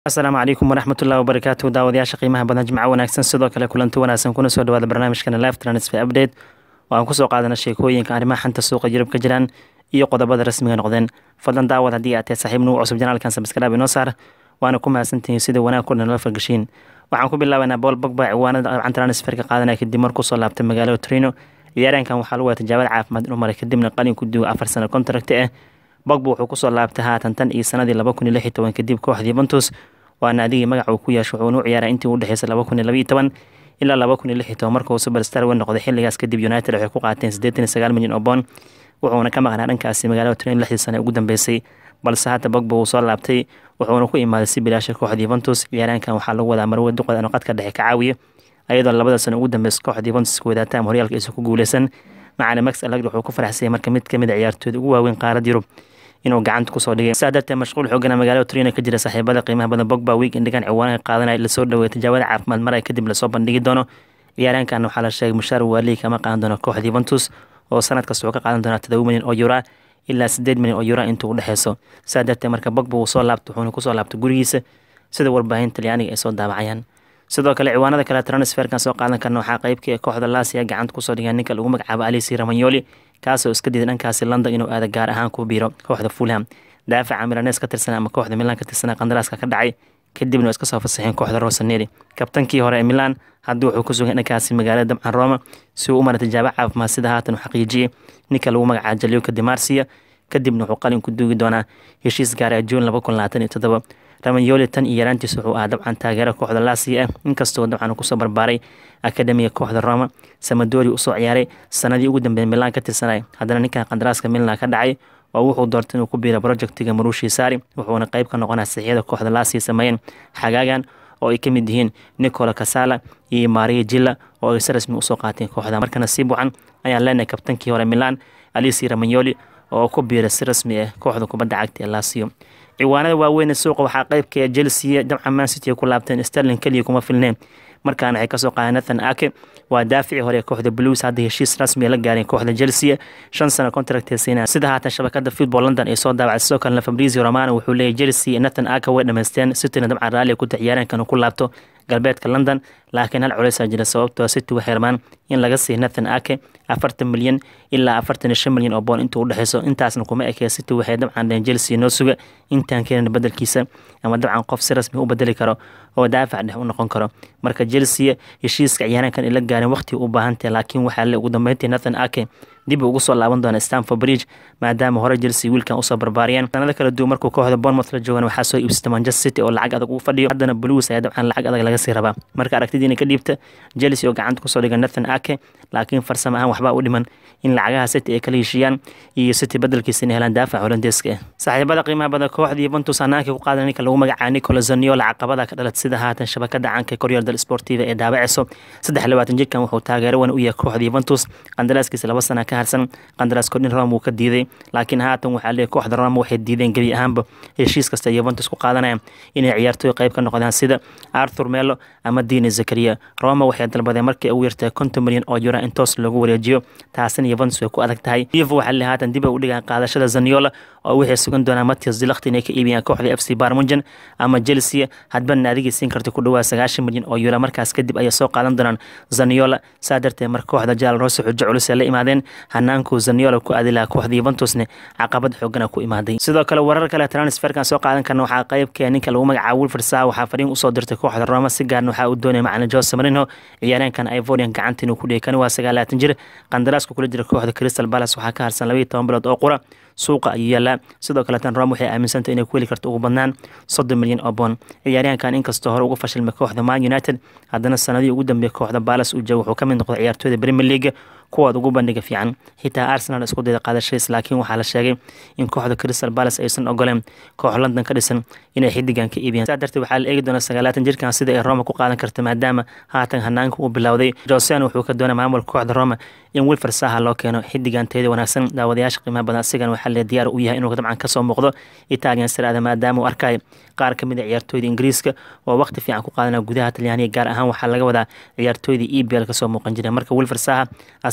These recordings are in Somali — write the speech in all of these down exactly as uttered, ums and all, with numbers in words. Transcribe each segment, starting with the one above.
asalaamu calaykum waraxmatullahi wabarakaatu daawadayaasha qiimaha badan jimco wanaagsan sidoo kale kulanti wanaagsan kuna soo dhawaada barnaamijkana live transfer update oo aan kusoo qaadana sheekooyinka arrimaha xanta suuqa Yurub ka jiraan iyo qodobada rasmiga noqdeen fadlan daawad haddii aad tahay saaxiib nugu cusub janaalkan subscribe inoo saar waana ku mahadsantihiin sida wanaag ku dhanala fargashiin waxaan ku bilaabaynaa Paul Pogba ciwaanada aan transferka qaadanaya kadib markuu soo laabtay magaalada Torino ciyaaraankan waxaa lagu wataa tijaabada caafimaad inuu maray kadibna qalin ku duugo afar sano contract ah Pogba wuxuu ku soo laabtay haatan tan iyo sanadii laba kun iyo lix iyo toban kadib kooxda Juventus waa naadiga magaca uu ku yeesho wuxuu u ciyaaray intii u dhaxaysay laba kun iyo laba iyo toban ilaa laba kun iyo lix iyo toban markuu superstar weyn noqday xilligaas kadib United waxay ku qaateen siddeetan iyo sagaal milyan oo pound wuxuuna ka maqnaa dhankaasi magaalada Torino lixdii sano ugu dambeysay balse hadda Pogba uu soo laabtay wuxuuna ku imaaday si bilaash kooxda Juventus ciyaaraankan waxaa lagu wadaa marwada duqad aan qadka dhexe ka caawiyo ayadoo labada sano ugu dambeysay kooxda Juventus ku wadaata horyaalka isu ku guuleysan macallin Max Allegri wuxuu ku faraxsay marka mid kamid ah ciyaartooyda ugu waaweyn qaaradda Yurub inuu gacanta ku soo dhigay saadarte mashquul xoogana magaalada Torino ka jira saaxiibada qiimaha badan Pogba week indigan ciwaanka qaadanay la soo dhaweeyay tijaabada caafimaad maray kadib la soo bandhigi doono ciyaaraankan waxaa la sheegay mushaar waali kama qaadan doono kooxda Juventus oo sanad kasta uu ka qaadan doona todoba milyan oo euro ilaa siddeed milyan oo euro intuu u dhaxayso saadarte marka Pogba uu soo laabto wuxuu ku soo laabtay gurigiisa sida warbaahinta Talyaaniga ay soo daabacayaan sidoo kale ciwaanada kale transferkan soo qaadan karna waxaa qaybkii kooxda Lazio gacanta ku soo dhigay ninka lagu magacaabo Alessio Romagnoli kaasoo iska diiday dhankaasi London inuu aado gaar ahaan ku biiro kooxda Fulham daafaca Milanese ka tirsan ama kooxda Milan ka tirsan qandaraaska ka dhacay kadibna iska soo fasaxeen kooxda Rossoneri kabtankii hore ee Milan hadda wuxuu ku sugan dhankaasi magaalada dabcan Roma si uu u maray tijaabo caafimaad sida haatan uu xaqiijiyay ninka lagu magacaabo Gianluca Di Marzio kadibna wuxuu qalin ku duugi doonaa heshiis gaar ah June laba kun labaatan iyo toddoba Romagnoli tan iyo yaraantiisa wuxuu ahaa dabcan taageero kooxda Lazio ah inkastoo dabcan ku soo barbaaray akademiga kooxda Roma Sampdoria u soo ciyaaray sanadii ugu dambeeyay Milan ka tirsanay haddana ninka qandaraaska Milan ka dhacay oo wuxuu doortay inuu ku biiro projectiga Marushi Sarri wuxuuna qayb ka noqonaa saxiixda kooxda Lazio sameeyeen xagaagan oo ay kamid yihiin Nicola Casala iyo Mario Gilla oo ay si rasmi u soo qaateen kooxda markana si buucan ayaan leenahay kabtankii hore Milan Alessio Romagnoli oo ku biiray si rasmi ah kooxda kubadda cagta ee Lazio ciwaanada waaweyn suuqa waxaa qaybka Chelsea dabcan Man City ku laabteen Sterling kaliya kuma filneen markaana ay ka soo qaadeen Nathan Ake waa daafici hore kooxda Blues hadda heshiis rasmi la gaareen kooxda Chelsea shan sano contract siinaa sida haatan shabakada Football London ay soo daabacay sidoo kale Fabrizio Romano wuxuu leeyahay Chelsea Nathan Ake way dhameysteen City dabcan raali ku ciyaaraankan ku laabto galbeedka London laakiin hal culays jira sababtoo City waxay rabaan in laga siiyo Nathan Ake afartan milyan ilaa afartan iyo shan milyan oo pound intuu u dhaxayso intaasna kuma ekay City waxay dabcan dheen Chelsea noo suga intaan keenan bedelkiisa ama dabcan qof si rasmi u bedeli karo oo daafac dhex u noqon karo marka Chelsea heshiiska ciyaaraankan ila gaareen waqti u baahan tahay laakiin waxaa la ugu dambeeyay Nathan Ake dib ugu soo laaban doona Stamford Bridge maadaama hore Chelsea wiilkan u soo barbaariyeen sanada kala duwan markuu kooxda Bournemouth la joogan waxaa soo iibsatay Manchester City oo lacag adag u fadhiyo haddana Blues ayaa dabcan lacag adag laga sii rabaa marka aragtidiina ka dhiibta Chelsea oo gacanta ku soo dhigay Nathan Ake laakiin farsamo ahaan waxba u dhiman in lacagaha City ay kala heshiiyaan iyo City bedelkiisa inay helaan daafac Hollandeeska ah saaxiibada qiimaha badan kooxda Juventus hanaanka ku qaadan ninka lagu magacaabo Nicola Zaniolo caqabada ka dhalat sida haatan shabakada caanka Corriere dello Sportivo ee daabacayso saddex iyo labaatan jirkan wuxuu taageero weyn u yahay kooxda Juventus qandaraaskiisa laba sano ka harsan qandaraas kordhin Roma uu ka diiday laakiin haatan waxaa leeyahay kooxda Roma waxay diideen gabi ahaanba heshiis kasta Juventus ku qaadanayaan inay ciyaartooy qayb ka noqdaan sida Arthur Melo ama Dini Zakaria Roma waxay dalbadeen markii ay u yartay konton milyan oo euro in toos lagu wareejiyo taasina Juventus way ku adag tahay Juve waxaa leeyahay haatan dib u dhigaan qaadashada Zaniolo oo waxay sugan doonaan Matthias De Ligt inay ka iibiyaan kooxda F C Bayern Munchen ama Chelsea hadba naadiga siin karta ku dhawaad sagaashan milyan oo euro markaas kadib ay soo qaadan doonaan Zaniolo saadartay mar kooxda Jal Rosso xujo culus la imaadeen hanaanku Zaniolo ku adila kooxda Juventusne caqabad xoogana ku imaaday sidoo kale warar kale transferkan soo qaadan karna waxaa qaybka ninka lagu magacaabo Wilfried Zaha waxaa fariin u soo dirtay kooxda Roma si gaar waxa uu doonay macallin Jose Mourinho ciyaaraankan Ivorian gacanta inuu ku dhigay waa sagaal iyo labaatan jir qandaraaska kula jira kooxda Crystal Palace waxaa ka harsan laba iyo toban bilood oo qura suuqa ayuu yaalaa sidoo kale tan Roma waxay aaminsantahay inay ku heli karto ugu badnaan soddon milyan oo pound ciyaaraankan inkastoo hore ugu fashilmay kooxda Man United haddana sanadii ugu dambeeyay kooxda Palace uu joogo wuxuu ka mid noqday ciyaartooyda Premier League kuwaad ugu bandhiga fiican xitaa Arsenal isku dayday qaadashadiis laakiin waxaa la sheegay in kooxda Crystal Palace aysan ogoleen koox London ka dhisan inay xidigan ka iibiyaan sadarteed waxaa la eegi doonaa sagaal iyo labaatan jirkan sida ay Roma ku qaadan karto maadaama haatan hanaanka uu bilowday Jose wuxuu ka doonay maamulka kooxda Roma in Wilfried Zaha loo keeno xidigan teeda wanaagsan daawadayaasha qiimaha badan asigan waxaa la diyaar u yahay inuu dabcan ka soo muuqdo Italian Serie A maadaama uu arkay qaar kamid ah ciyaartooyda Ingiriiska oo waqti fiican ku qaadanaya gudaha Talyaaniga gaar ahaan waxaa laga wadaa ciyaartooyda E P L ka soo muuqan jiray marka Wilfried Zaha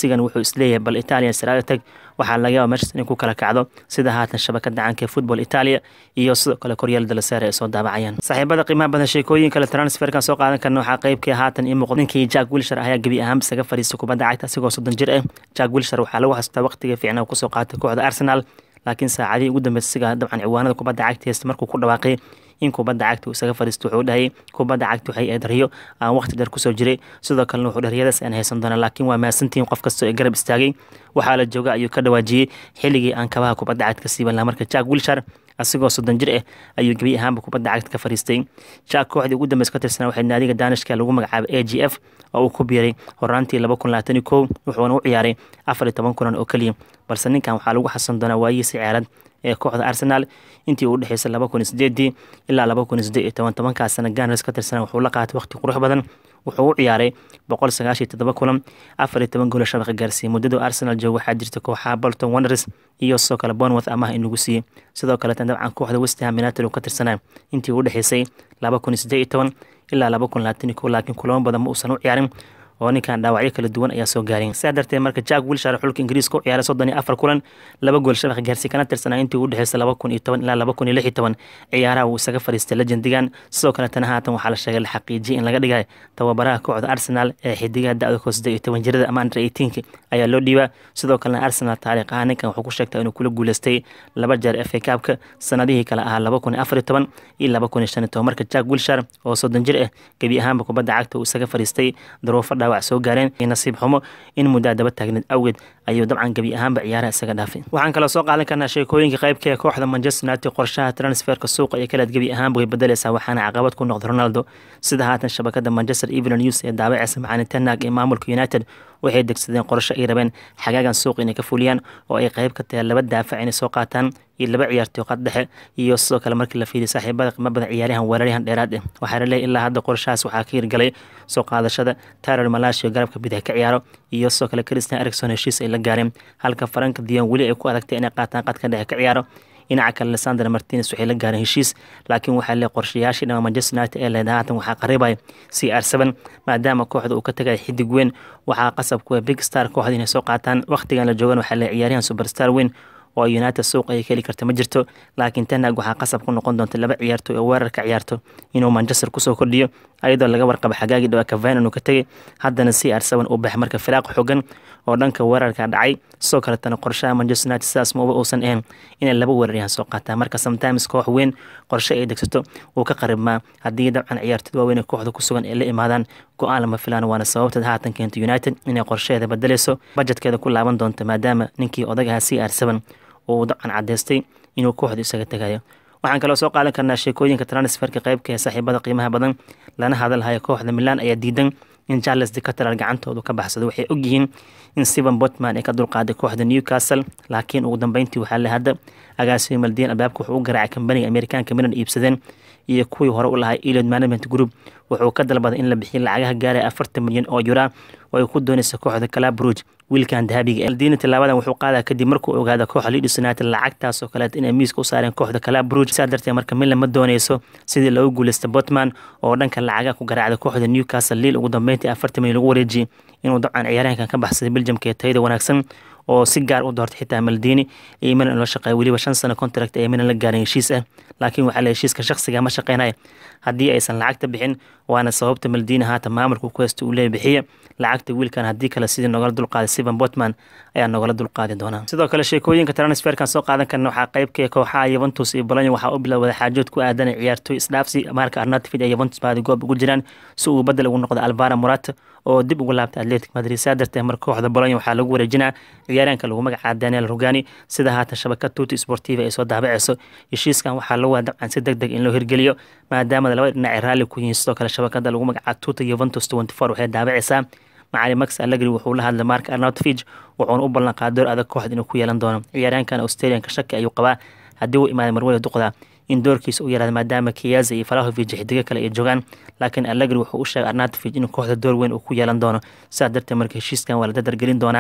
Messigan wuxuu isleeyahay bal Italian siraga tag waxaa laga yaabaa Manchester inay ku kala kacdo sida haatan shabakada caanka football Italia iyo sidoo kale Corriere della Sera ay soo daabacayaan saaxiibada qiimaha badan sheekooyin kale transferkan soo qaadan karna waxaa qaybkii haatan in muuqdo ninkii Jack Wilshere ayaa gabi ahaan isaga fariistay kubadda cagta asigoo soddon jir ah Jack Wilshere waxaa lagu xasuustaa waqtiga fiicnaa ku soo qaatay kooxda Arsenal laakiin saacadii ugu dambeysay siga dabcan ciwaanada kubadda cagta heesta markuu ku dhawaaqay in kubadda cagta uu isaga fariisto wuxuu dhahay kubadda cagta waxay ahayd riyo aan waqti dheer kusoo jiray sidoo kalena wuxuu dhariyadaas aan haysan doonaa laakiin waa maasantiin qof kastoo ee garab istaagay waxaa la jooga ayuu ka dhawaajiyey xilligii aan kabaha kubadda cagta ka siiban lahaa marka Jack Wilshere asigoo soddon jir ah ayuu gabi ahaanba kubadda cagta ka fariistay Jack kooxdii ugu dambeysay ka tirsanaa waxay naadiga Danishka lagu magacaabay A G F oo uu ku biiray horaantii laba kun labaatan iyo kow wuxuuna u ciyaaray afar iyo toban kulan oo kaliya balse ninkan waxaa lagu xasan doonaa waayihiisa ciyaareed ee kooxda Arsenal intii u dhaxaysay laba kun iyo sideed ilaa laba kun iyo siddeed iyo toban tobankaas sana Gunners ka tirsanaa wuxuu la qaatay waqti qurux badan wuxuu u ciyaaray boqol sagaashan iyo toddoba kulan afar iyo toban gool shabaq gaarsiiyay muddada Arsenal joogo waxaa jirta kooxaha Bolton Wanderers iyo sidoo kale Bournemouth amaah in lagu siiyay sidoo kale tan dabcan kooxda West Ham United ka tirsanaa intii u dhaxaysay laba kun iyo siddeed iyo toban ilaa laba kun labaatan iyo kow laakiin kulamo badan ma uusan u ciyaarin oo ninkan dhaawacyo kala duwan ayaa soo gaareen sidaa darteed marka Jack Wilshere xulka Ingiriiska u ciyaaray soddon iyo afar kulan laba gool shabaq gaarsiiyay kana tirsanaa intii u dhaxaysay laba kun iyo toban ilaa laba kun iyo lix iyo toban ciyaaraha uu isaga fariistay legendigan sidoo kale tan haatan waxaa la sheegay la xaqiijiyay in laga dhigay tababaraha kooxda Arsenal ee xidigaha da'da ka siddeed iyo toban jirada ama under eighteen ayaa loo dhiibaa sidoo kalena Arsenal taariikh ahaan ninkan wuxuu ku sheegtay inuu kula guuleystay laba jeer F A Cup-ka sanadihii kala ahaa laba kun iyo afar iyo toban iyo laba kun iyo shan iyo toban marka Jack Wilshere oo soddon jir ah gabi ahaanba kubadda cagta uu isaga fariistay daruufo dhaawac soo gaareen nasiib xumo in muddo daba taagneed awgeed ayuu dabcan gabi ahaanba ciyaaraha isaga dhaafay waxaan kala soo qaadan karnaa sheekooyinka qaybka ee kooxda Manchester United qorshaha transferka suuqa ee kala gabi ahaanba way bedelaysaa waxaana caqabad ku noqday Ronaldo sida haatan shabakada Manchester Evening News ee daabacaysa macallin Ten Hag ee maamulka United waxay degsadeen qorshe ay rabeen xagaagan suuq inay ka fuliyaan oo ay qayb ka tahay laba daafac inay soo qaataan iyo laba ciyaartoy qad dhexe iyo sidoo kale markii la fiiriyo saaxiibada qiimo badan ciyaarahan weeraryahan dheeraad ah waxaa la leeyahay ilaa hadda qorshahaas waxaa ka hirgalay soo qaadashada Tyrell Malacia garabka bidix ka ciyaaro iyo sidoo kale Christian Eriksen heshiis ay la gaareen halka Frank de Jong weli ay ku adagtay inay qaataan qadka dhexe ka ciyaaro dhinaca kale Lisandro Martinez waxay la gaareen heshiis laakiin waxaa la qorshayaashii dhama Manchester United ee leedahay haatan waxaa qaribay C R seven maadaama kooxda uu ka tagay xidig weyn waxaa qasab ku ah big star kooxda inay soo qaataan waqtigan la joogan waxaa la ciyaaryahan superstar weyn oo United suuq ay keli karta ma jirto laakiin Ten Hag waxaa qasab ku noqon doonta laba ciyaartoy oo weerarka ciyaarto inuu Manchester ku soo kordhiyo ayadoo laga warqabo xagaagii dhawa Cavani inuu ka tagay haddana C R seven uu baxay marka firaaq xooggan oo dhanka weerarka dhacay sidoo kale tan qorshaha Manchester United sidaas ma uusan ahayn inay laba weeraryahan soo qaataan marka sometimes koox weyn qorshe ay degsato uu ka qaribmaa haddii dabcan ciyaartoyda waaweyn ee kooxda ku sugan ay la imaadaan go'aan lama filaan waana sababta haatan keenta United inay qorsheeda bedelayso budgetkeeda ku laaban doonto maadaama ninkii odagaha C R seven uu dabcan cadeystay inuu kooxda isaga tagayo waxaan kaloo soo qaadan karnaa sheekooyinka transferka qaybka ee saaxiibada qiimaha badan lana hadalhayo kooxda Milan ayaa diidan in Charles de Ketelaere gacantooda ka baxsado waxay ogyihiin in Steven Botman ay ka dulqaaday kooxda Newcastle laakiin ugu dambeyntii waxaa la hadda agaasimo Maldini albaabka wuxuu u garaacay kambaniga Amerikaanka Milan iibsadeen iyo kuwii hore u lahaa Elliott Management Group wuxuu ka dalbaday in la bixiyo lacagaha gaaraya afartan milyan oo euro oo ay ku doonayso kooxda Club Brugge wiilkan dahabiga Maldini tilaabadan wuxuu qaadaa kadib markuu ogaado kooxda Leeds United lacagtaas oo kale inay miiska u saareen kooxda Club Brugge sidaa darteed marka Milan ma doonayso sidii loogu guuleystay Botman oo dhanka lacagaha ku garaacday kooxda Newcastle Lille ugu dambeyntii afartan milyan lagu wareejiyay inuu dabcan ciyaarahankan ka baxsaday Belgiumka ee tayada wanaagsan oo si gaar u doortay xitaa Maldini iyo Milan loo shaqeeyay waliba shan sano contract ee Milan la gaaray heshiis ah laakiin waxaa la heshiiska shakhsiga ma shaqeynaya haddii aysan lacagta bixin waana sababta Maldini haatan maamulku ku haysto uu leeyahay bixiya lacagta wiilkan haddii kale sidii nogala dulqaaday Steven Botman ayaa nogala dulqaadi doonaa sidoo kale sheekooyinka transferkan soo qaadan karna waxaa qaybka kooxaha Juventus iyo Bologna waxaa u bilowday xaajood ku aadan ciyaartoy isdhaafsi Marco Arnautovic iyo Juventus baadi goob ugu jiraan si uu badal ugu noqdo Alvaro Morata oo dib ugu laabtay Atletico Madrid sadartay mar kooxda Bologna waxaa lagu wareejinaa ciyaaraanka lagu magacaabo Daniel Rugani sida haatan shabakada Tutti Sportiva ay soo daabacayso heshiiskan waxaa lagu dabcan si degdeg in loo hirgeliyo maadaama labada dhinac raalli ku yihiin sidoo kale shabakada lagu magacaabo Tutti Juventus twenty four waxay daabacaysaa macallin Max Allegri wuxuu la hadlay Marco Arnautovic wuxuuna u ballan qaaday door adag kooxda inuu ku yeelan doono ciyaaraankan Australian-ka shaki ayuu qabaa haddii uu imaaday marwada duqda in doorkiisa u yaraado maadaama Chiesa iyo Vlahovic xidiga kale ay joogaan laakiin Allegri wuxuu u sheegay Arnautovic in kooxda door weyn uu ku yeelan doono sidaa darteed marka heshiiskan waa la dadar gelin doonaa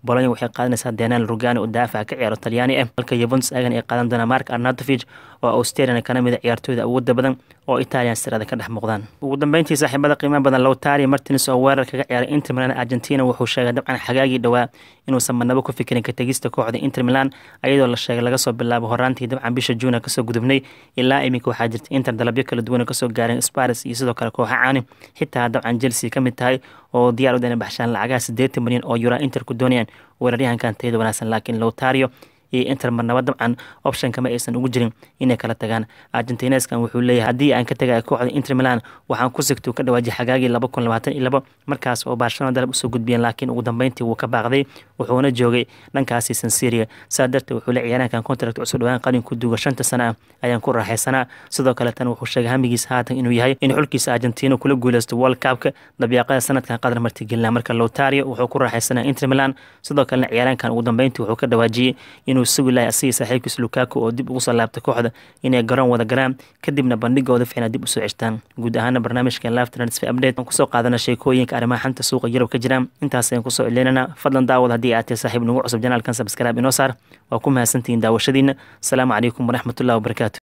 Bologna waxay qaadanaysaa Daniel Rugani oo daafaca ka ciyaaro Talyaani ah halka Juventus ayagan ay qaadan doona Mark Arnautovic oo Austrian kana mid ciyaartooyda awoodda badan oo Italian sirada ka dhex muuqdaan ugu dambeyntii saaxiibada qiimaha badan Lautaro Martinez oo weerar kaga ciyaaray Inter Milan Argentina wuxuu sheegay dabcan xagaagii dhawaa inuu samanaba ku fikirin ka tagista kooxda Inter Milan ayadoo la sheegay laga soo bilaabo horaantii dabcan bisha June ka soo gudubnay ilaa imika waxaa jirta Inter dalabyo kala duwan ka soo gaareen Spurs iyo sidoo kale kooxo caani xitaa dabcan Chelsea ka mid tahay oo diyaar u dana baxshaan lacagaha siddeetan milyan oo euro Inter ku doonayaan weeraryahankan tayada wanaagsan laakiin Lautaro iyo Inter marnaba dabcan option kama aysan ugu jirin inay kala tagaan Argentineskan wuxuu leeyahay haddii aan ka tagay kooxda Inter Milan waxaan ku sigto ka dhawaaji xagaagii laba kun labaatan iyo laba markaas oo Barcelona dalab usoo gudbiyeen laakiin ugu dambeyntii wuu ka baaqday wuxuuna joogay dhankaasi San Siro sadarta wuxuu la ciyaaraankan contract cusub dhawaan qalin ku duuga shanta sano ayaan ku raaxaysanaa sidoo kale tan wuxuu sheegay hamigiisa haatan inuu yahay in xulkiisa Argentina kula guuleysto World Cup-ka dabiiqada sanadkan qadar martigelina marka Lautaro wuxuu ku raaxaysanaa Inter Milan sidoo kale ciyaaraankan ugu dambeyntii wuxuu ka dhawaajiyay inuu sugi lahay asii saaxiibkiisa Lukaku oo dib ugu soo laabtay kooxda inay garoon wada garaan kadibna bandhigooda fiicnaa dib u soo ceshtaan guud ahaan barnaamijkan Live Transfer Update aan ku soo qaadana sheekooyinka arrimaha xanta suuqa Yurub ka jira intaas ayaan ku soo ileynana fadlan daawad haddii aad tahay saaxiib nagu cusub janaalkan subscribe inoo saar waa ku mahadsantihiin daawashadiina asalaamu calaykum waraxmatullaahi wabarakaatu